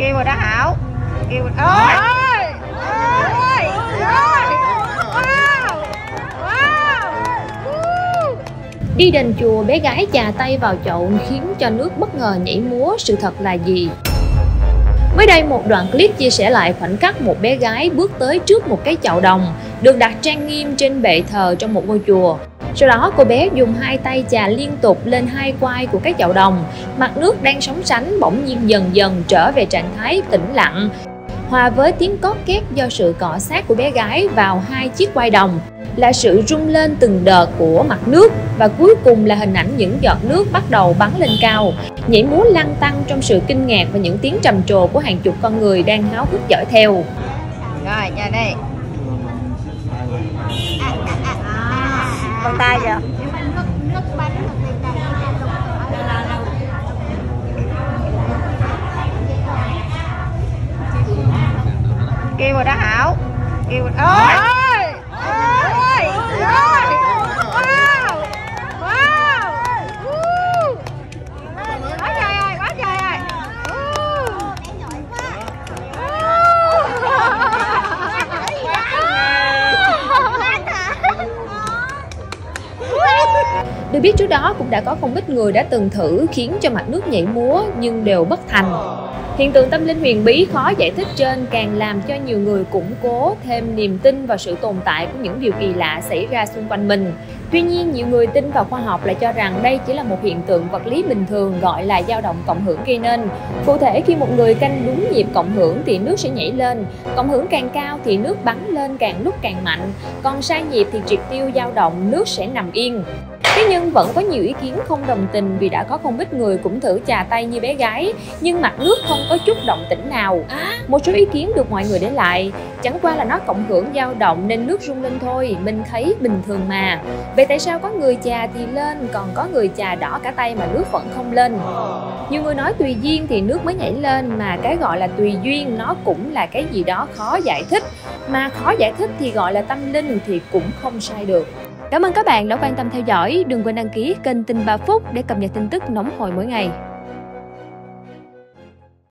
Kêu rồi đó Hảo. Kêu rồi. Ôi. Ôi. Ôi. Wow. Wow. Đi đền chùa, bé gái chà tay vào chậu khiến cho nước bất ngờ nhảy múa. Sự thật là gì? Mới đây, một đoạn clip chia sẻ lại khoảnh khắc một bé gái bước tới trước một cái chậu đồng được đặt trang nghiêm trên bệ thờ trong một ngôi chùa. Sau đó, cô bé dùng hai tay chà liên tục lên hai quai của cái chậu đồng. Mặt nước đang sóng sánh bỗng nhiên dần dần trở về trạng thái tĩnh lặng, hòa với tiếng cót két do sự cọ sát của bé gái vào hai chiếc quai đồng, là sự rung lên từng đợt của mặt nước, và cuối cùng là hình ảnh những giọt nước bắt đầu bắn lên cao, nhảy múa lăn tăn trong sự kinh ngạc và những tiếng trầm trồ của hàng chục con người đang háo hức dõi theo. Rồi, nha đây. Con tay giờ. Kêu rồi đó Hảo. Kêu rồi. Ôi. Ôi. Ôi. Wow. Wow. Quá trời ơi, quá trời ơi. Được biết trước đó cũng đã có không ít người đã từng thử khiến cho mặt nước nhảy múa nhưng đều bất thành. Hiện tượng tâm linh huyền bí khó giải thích trên càng làm cho nhiều người củng cố thêm niềm tin vào sự tồn tại của những điều kỳ lạ xảy ra xung quanh mình. Tuy nhiên, nhiều người tin vào khoa học lại cho rằng đây chỉ là một hiện tượng vật lý bình thường gọi là dao động cộng hưởng gây nên. Cụ thể, khi một người canh đúng nhịp cộng hưởng thì nước sẽ nhảy lên, cộng hưởng càng cao thì nước bắn lên càng lúc càng mạnh, còn sai nhịp thì triệt tiêu dao động, nước sẽ nằm yên. Thế nhưng vẫn có nhiều ý kiến không đồng tình vì đã có không ít người cũng thử chà tay như bé gái nhưng mặt nước không có chút động tĩnh nào. Một số ý kiến được mọi người để lại: chẳng qua là nó cộng hưởng dao động nên nước rung lên thôi, mình thấy bình thường mà. Vậy tại sao có người chà thì lên, còn có người chà đỏ cả tay mà nước vẫn không lên? Nhiều người nói tùy duyên thì nước mới nhảy lên, mà cái gọi là tùy duyên nó cũng là cái gì đó khó giải thích, mà khó giải thích thì gọi là tâm linh thì cũng không sai được. Cảm ơn các bạn đã quan tâm theo dõi, đừng quên đăng ký kênh Tin 3 Phút để cập nhật tin tức nóng hổi mỗi ngày.